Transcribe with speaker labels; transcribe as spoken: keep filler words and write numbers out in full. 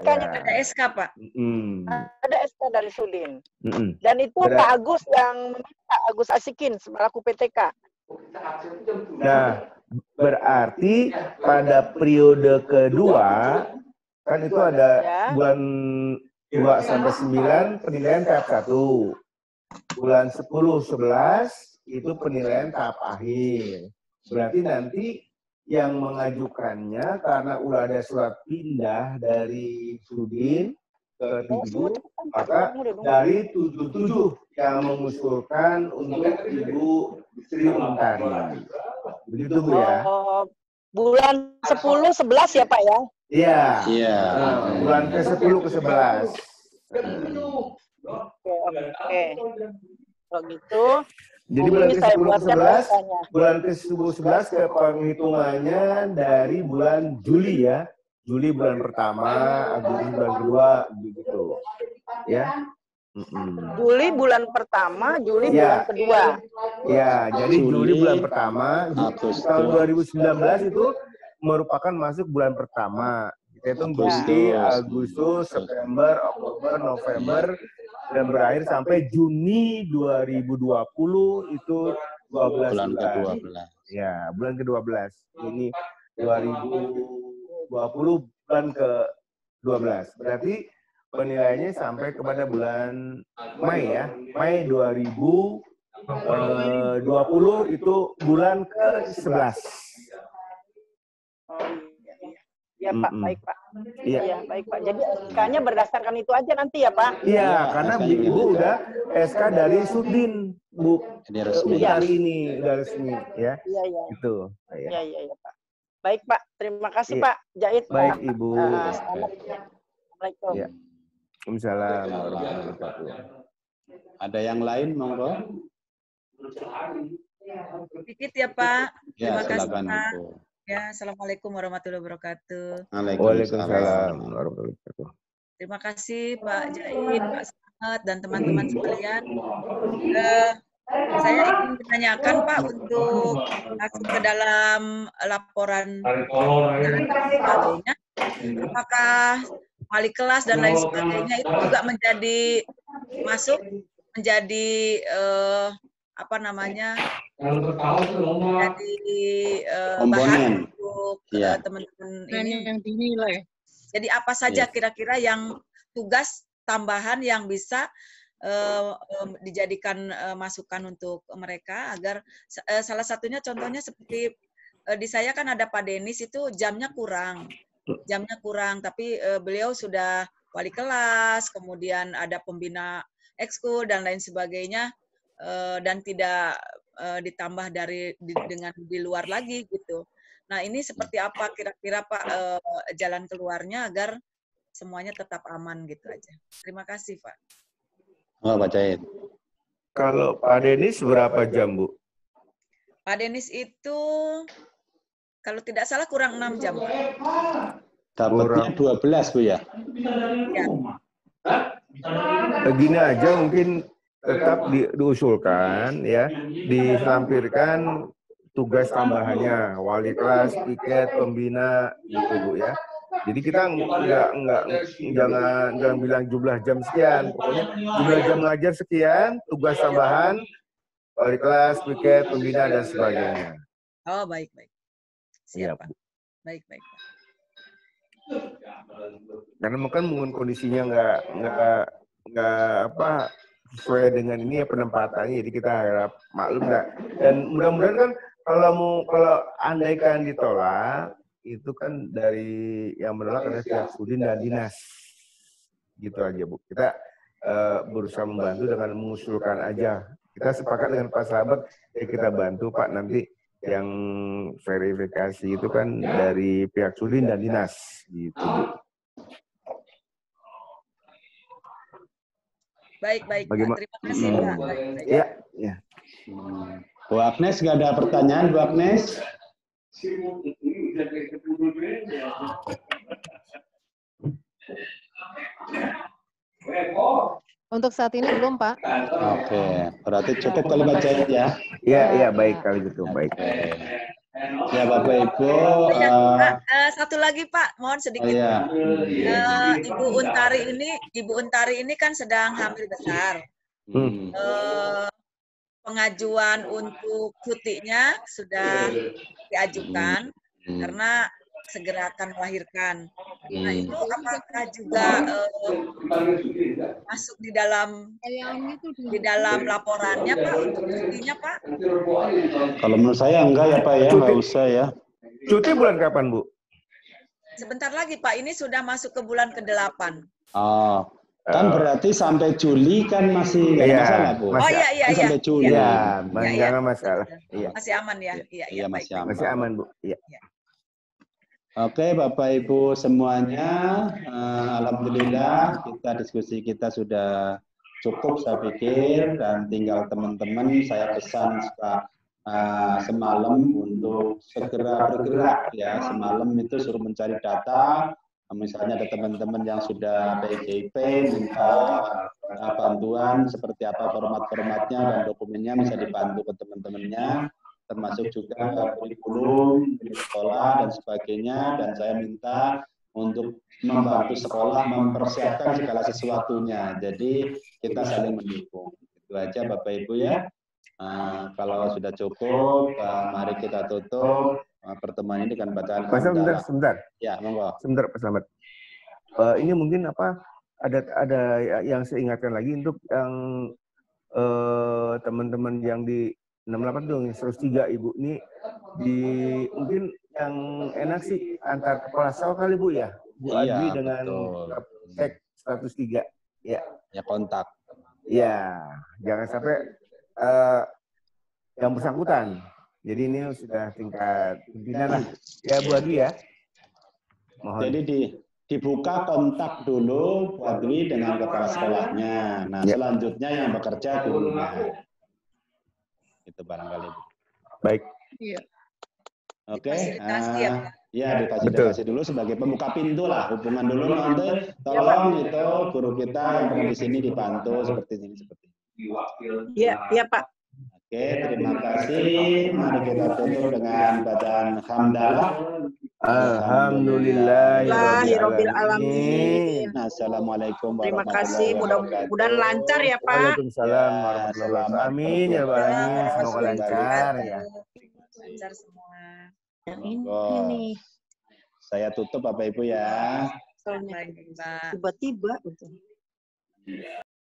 Speaker 1: S K-nya
Speaker 2: Ya.
Speaker 1: ada S K, Pak.
Speaker 2: Mm.
Speaker 1: Ada S K dari Sudin.
Speaker 2: Mm-mm.
Speaker 1: Dan itu
Speaker 2: Ber-
Speaker 1: Pak Agus yang meminta, Agus Asikin selaku P T K.
Speaker 2: Nah, berarti pada periode kedua kan itu ada
Speaker 1: Ya.
Speaker 2: bulan dua sampai sembilan penilaian tahap satu. Bulan sepuluh sebelas itu penilaian tahap akhir. Berarti nanti yang mengajukannya karena udah ada surat pindah dari Sudin ke tujuh, maka dari tujuh tujuh yang mengusulkan untuk Ibu Sri Untari. Begitu Bu ya?
Speaker 1: Oh, bulan sepuluh sebelas ya Pak ya?
Speaker 2: Iya.
Speaker 3: Iya.
Speaker 2: Nah, bulan ke sepuluh ke sebelas.
Speaker 1: Oke, oke. Kalau gitu,
Speaker 2: Jadi bulan
Speaker 1: ini
Speaker 2: ke
Speaker 1: saya
Speaker 2: sepuluh ke
Speaker 1: buatkan
Speaker 2: sebelas,
Speaker 1: S K-nya.
Speaker 2: bulan ke sepuluh sebelas ke penghitungannya dari bulan Juli ya. Juli bulan pertama, Agustus bulan kedua, begitu. Ya. Mm-mm.
Speaker 1: Juli bulan pertama, Juli
Speaker 2: Ya.
Speaker 1: bulan kedua.
Speaker 2: Ya, jadi Juli,
Speaker 3: Juli,
Speaker 2: bulan pertama,
Speaker 3: Agustus.
Speaker 2: tahun dua ribu sembilan belas itu merupakan masuk bulan pertama. Kita hitung Juli, Agustus, September, Oktober, November, dan berakhir sampai Juni dua ribu dua puluh itu dua belas
Speaker 3: Bulan
Speaker 2: bulan.
Speaker 3: ke dua belas.
Speaker 2: Ya, bulan ke dua belas. Ini dua ribu dua puluh bulan ke dua belas. Berarti penilaiannya sampai kepada bulan Mei ya. Mei dua ribu dua puluh itu bulan ke sebelas.
Speaker 1: Oh iya, iya. Ya Pak,
Speaker 2: Mm-mm.
Speaker 1: baik Pak.
Speaker 2: Iya.
Speaker 1: Iya, baik Pak. Jadi S K-nya berdasarkan itu aja nanti ya Pak?
Speaker 2: Iya, karena
Speaker 3: S K-nya
Speaker 2: Ibu
Speaker 3: gitu.
Speaker 2: udah S K dari Sudin, Bu.
Speaker 3: Ini resmi.
Speaker 2: Untari ini udah resmi ya.
Speaker 1: Iya, iya.
Speaker 2: Gitu.
Speaker 1: Iya,
Speaker 2: Ya.
Speaker 1: iya, iya Pak. Baik Pak, terima kasih
Speaker 2: Iya.
Speaker 1: Pak Jahit.
Speaker 2: Baik,
Speaker 1: Pak.
Speaker 2: Ibu.
Speaker 1: Uh, selamat. Assalamualaikum.
Speaker 2: Ya. Waalaikumsalam warahmatullahi wabarakatuh.
Speaker 3: Ada yang lain, monggo?
Speaker 4: Sedikit ya Pak.
Speaker 3: Ya,
Speaker 4: Terima kasih
Speaker 3: silakan
Speaker 4: Pak.
Speaker 3: Ibu.
Speaker 4: Ya, Assalamualaikum warahmatullahi wabarakatuh.
Speaker 2: Waalaikumsalam warahmatullahi wabarakatuh.
Speaker 4: Terima kasih Pak Jahit, Pak Slamet, dan teman-teman sekalian. Eh, saya ingin menanyakan Pak untuk masuk ke dalam laporan dan sebagainya. Apakah wali kelas dan lain sebagainya itu juga menjadi masuk menjadi eh, apa namanya menjadi eh, bahan
Speaker 3: Komponen.
Speaker 4: untuk
Speaker 3: Iya.
Speaker 4: eh, teman-teman ini.
Speaker 1: yang dinilai.
Speaker 4: Jadi apa saja
Speaker 3: Iya.
Speaker 4: kira-kira yang tugas tambahan yang bisa eh, em, dijadikan eh, masukan untuk mereka agar eh, salah satunya contohnya seperti eh, di saya kan ada Pak Denis itu jamnya kurang. Jamnya kurang, tapi eh, beliau sudah wali kelas, kemudian ada pembina ekskul dan lain sebagainya, eh, dan tidak eh, ditambah dari di, dengan di luar lagi gitu. Nah ini seperti apa kira-kira Pak eh, jalan keluarnya agar semuanya tetap aman gitu aja. Terima kasih Pak.
Speaker 3: Oh, Pak Jahit.
Speaker 2: Kalau Pak Denis berapa jam, Bu?
Speaker 4: Pak Denis itu kalau tidak salah kurang enam jam Pak.
Speaker 3: Dapatnya
Speaker 2: Kurang.
Speaker 3: dua belas, Bu ya?
Speaker 4: Ya.
Speaker 2: Begini aja mungkin tetap di, diusulkan ya, dilampirkan tugas tambahannya, wali kelas, piket, pembina, gitu Bu ya. Jadi kita nggak nggak jangan jangan bilang jumlah jam sekian, pokoknya jumlah jam mengajar sekian, tugas tambahan, wali kelas, piket, pembina dan sebagainya.
Speaker 4: Oh baik baik.
Speaker 2: Iya,
Speaker 4: Siap Pak.
Speaker 2: Bu.
Speaker 4: Baik baik Pak.
Speaker 2: Karena mungkin mungkin kondisinya nggak nggak nggak apa sesuai dengan ini ya penempatannya, jadi kita harap maklum nggak. Dan mudah-mudahan kan kalau mau kalau andaikan ditolak itu kan dari yang menolak adalah pihak Sudin dan dinas, gitu aja Bu. Kita uh, berusaha membantu dengan mengusulkan aja. Kita sepakat dengan Pak Slamet, ya kita bantu Pak, nanti yang verifikasi itu kan dari pihak Sudin dan dinas, gitu Bu.
Speaker 4: Baik baik Pak.
Speaker 2: Bagaimana?
Speaker 4: Terima kasih Pak. Baik, baik.
Speaker 2: Ya, ya.
Speaker 3: Bu Agnes, nggak ada pertanyaan, Bu Agnes?
Speaker 5: Untuk saat ini belum, Pak.
Speaker 3: Oke, berarti cukup kali Pak Jahit ya?
Speaker 2: Iya, iya, baik kali gitu, baik.
Speaker 3: Oke. Ya Bapak Ibu.
Speaker 4: Ya,
Speaker 3: Uh,
Speaker 4: Pak, eh, satu lagi Pak, mohon
Speaker 3: oh
Speaker 4: sedikit.
Speaker 3: ya.
Speaker 4: Eh, Ibu Untari ini, Ibu Untari ini kan sedang hamil besar.
Speaker 3: Hmm.
Speaker 4: Eh, pengajuan untuk cutinya sudah diajukan
Speaker 3: Hmm.
Speaker 4: karena segera akan melahirkan. Nah,
Speaker 3: Hmm.
Speaker 4: itu apakah juga eh, masuk di dalam di dalam laporannya Pak untuk cutinya Pak?
Speaker 3: Kalau menurut saya enggak ya Pak ya, nggak usah ya.
Speaker 2: Cuti bulan kapan, Bu?
Speaker 4: Sebentar lagi Pak, ini sudah masuk ke bulan kedelapan.
Speaker 3: Oh, kan berarti sampai Juli kan masih nggak ada
Speaker 2: Iya,
Speaker 3: masalah Bu.
Speaker 4: Oh
Speaker 2: masih-
Speaker 4: iya iya
Speaker 3: Kan
Speaker 4: iya.
Speaker 3: sampai Juli.
Speaker 2: Iya,
Speaker 4: Iya,
Speaker 2: Bang,
Speaker 4: iya.
Speaker 2: jangan masalah. Iya,
Speaker 4: Masih aman ya? Iya,
Speaker 3: Iya,
Speaker 4: baik,
Speaker 3: masih
Speaker 4: baik.
Speaker 3: aman.
Speaker 2: masih aman, Bu. Iya.
Speaker 3: Oke, Bapak Ibu semuanya, eh, alhamdulillah kita diskusi kita sudah cukup saya pikir, dan tinggal teman-teman saya pesan suka uh, semalam untuk segera bergerak ya. Semalam itu suruh mencari data, misalnya ada teman-teman yang sudah P J P minta uh, bantuan seperti apa format-formatnya dan dokumennya, bisa dibantu ke teman-temannya, termasuk juga kurikulum di sekolah dan sebagainya. Dan saya minta untuk membantu sekolah mempersiapkan segala sesuatunya. Jadi kita saling mendukung. Itu aja Bapak Ibu ya. Uh, kalau sudah cukup, uh, mari kita tutup uh, pertemuan ini dengan bacaan
Speaker 2: Mas, sebentar,
Speaker 3: hamdalah.
Speaker 2: sebentar.
Speaker 3: Ya, monggo.
Speaker 2: Sebentar, Pak Slamet. Uh, ini mungkin apa? Ada ada yang saya ingatkan lagi untuk yang uh, teman-teman yang di enam puluh delapan dong, seratus tiga Ibu ini di mungkin yang enak sih antar kepala sekolah kali Bu ya, Bu
Speaker 3: Iya,
Speaker 2: Adwi dengan
Speaker 3: betul.
Speaker 2: Sek seratus tiga ya.
Speaker 3: Ya, kontak.
Speaker 2: Ya, jangan sampai uh, yang bersangkutan. Jadi ini sudah tingkat pimpinan lah. Ya Bu Adwi ya. Mohon.
Speaker 3: Jadi di dibuka kontak dulu Bu Adwi dengan kepala sekolahnya. Nah,
Speaker 2: ya.
Speaker 3: Selanjutnya yang bekerja gurunya. Itu barangkali.
Speaker 2: Baik.
Speaker 4: Iya.
Speaker 3: Oke.
Speaker 4: Difasilitasi ya,
Speaker 3: Uh, ya, difasilitasi dulu sebagai pembuka pintu lah. Hubungan dulu nanti. Tolong itu guru kita yang pernah di sini dibantu seperti ini seperti ini.
Speaker 1: Iya, iya Pak.
Speaker 3: Oke, terima kasih. Mari kita tutup dengan bacaan hamdalah.
Speaker 1: Alhamdulillahirabbil alamin.
Speaker 3: Assalamualaikum
Speaker 1: Terima
Speaker 3: warahmatullahi
Speaker 1: kasih,
Speaker 3: wabarakatuh.
Speaker 1: mudah-mudahan lancar ya Pak.
Speaker 2: Waalaikumsalam warahmatullahi wabarakatuh. Amin ya Rabbal alamin. Semoga lancar ya.
Speaker 4: Lancar semua.
Speaker 1: Yang ini
Speaker 3: Oh.
Speaker 1: nih.
Speaker 3: Saya tutup Bapak Ibu ya.
Speaker 1: Soalnya
Speaker 4: Baik, Mbak.
Speaker 1: tiba-tiba gitu.